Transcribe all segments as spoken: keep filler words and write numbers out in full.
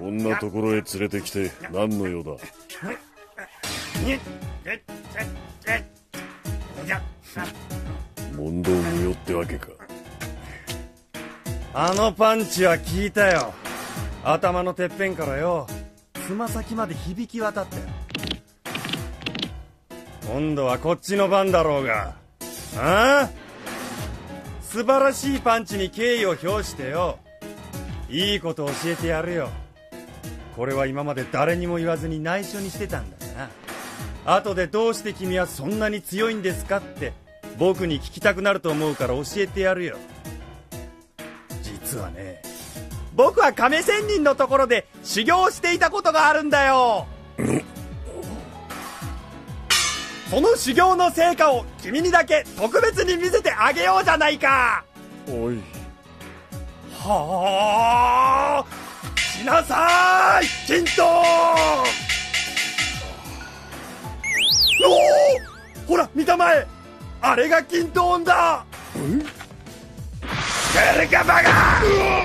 んなところへ連れてきて何の用だ。問答無用ってわけか。 あのパンチは効いたよ。頭のてっぺんからよ、つま先まで響き渡ったよ。今度はこっちの番だろうが。ああ、素晴らしいパンチに敬意を表してよ、いいこと教えてやるよ。これは今まで誰にも言わずに内緒にしてたんだな。後でどうして君はそんなに強いんですかって僕に聞きたくなると思うから教えてやるよ。実はね、僕は亀仙人のところで修行していたことがあるんだよ。その修行の成果を君にだけ特別に見せてあげようじゃないか。 おい。 はあ、しなさーい、金刀。おお、ほら見たまえ、あれが金刀音だ。 ん？ ゲルガバガ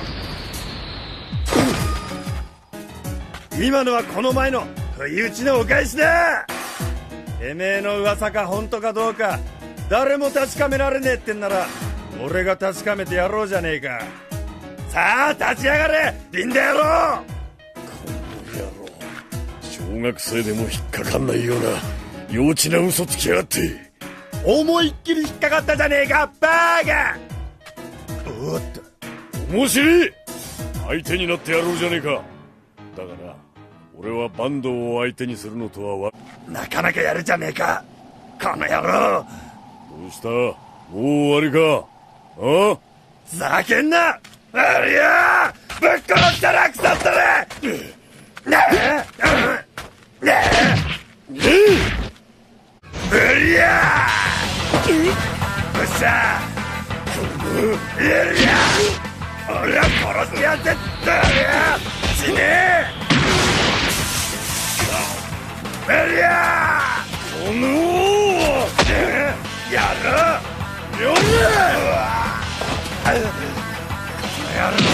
ー。今のはこの前の不意打ちのお返しだ。てめえの噂か本当かどうか誰も確かめられねえってんなら俺が確かめてやろうじゃねえか。さあ立ち上がれ、リンダ野郎。 この野郎、小学生でも引っかかんないような幼稚な嘘つきやがって。 思いっきり引っかかったじゃねえか、バーガー。おっと、 面白い。相手になってやろうじゃねえか。だがな、俺は坂東を相手にするのとはわなかなかやるじゃねえか、この野郎。 どうした、もう終わりか。ああ、 ふざけんな。ありゃあ、ぶっ殺したら腐ったれ。ねえねえねえ、うりゃー、うっしゃー、うりゃー、俺は殺してやってったら死ねえ。うりゃー、このやるよね。やる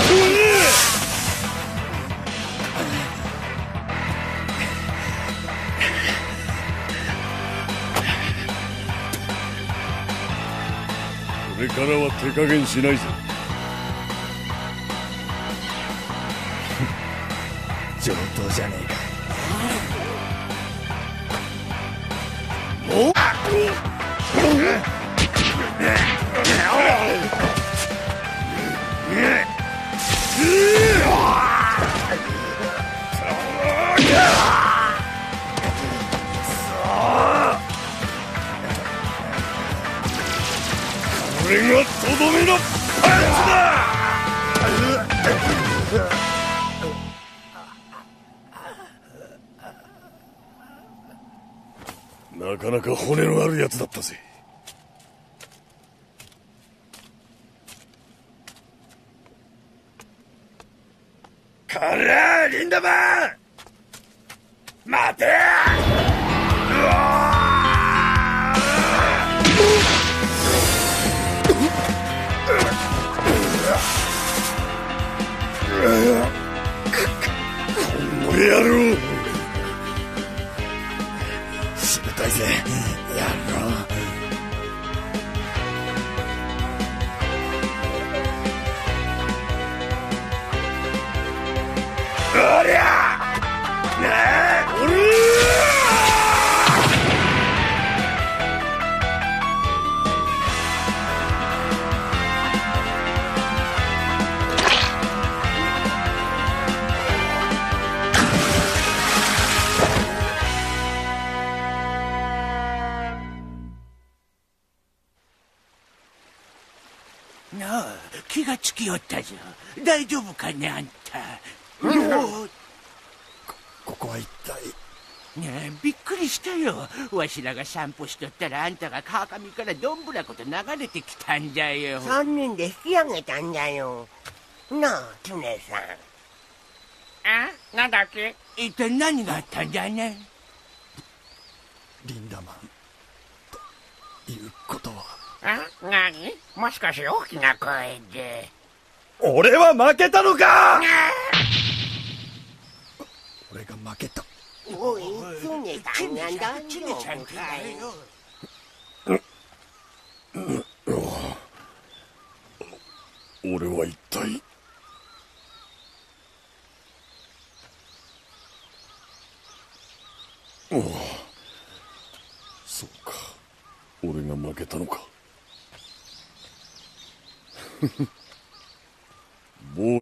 これからは手加減しないぞ。 上等じゃねえか。おっ、 これがとどめのパンチだ。なかなか骨のあるやつだったぜ。 こらリンダマン、待て。うわこの野郎、 しぶといぜ野郎。おりゃー、ねえ、おりゃなあ、気がつきよったぞ。大丈夫かね、あんた。 こ, ここは一体。 ねえ、びっくりしたよ。わしらが散歩しとったらあんたが川上からどんぶらこと流れてきたんだよ。 三人で引き上げたんだよ。なあ、常さん。 あ、なんだっけ。一体何があったんだね。 リンダマンということは。 あ、何、もしかして大きな声で。 俺は負けたのか。 俺が負けた。 おい、常さんなんだよ。 ちねちゃんってだよ。 俺は一体。ああ、そうか。俺が負けたのか。もう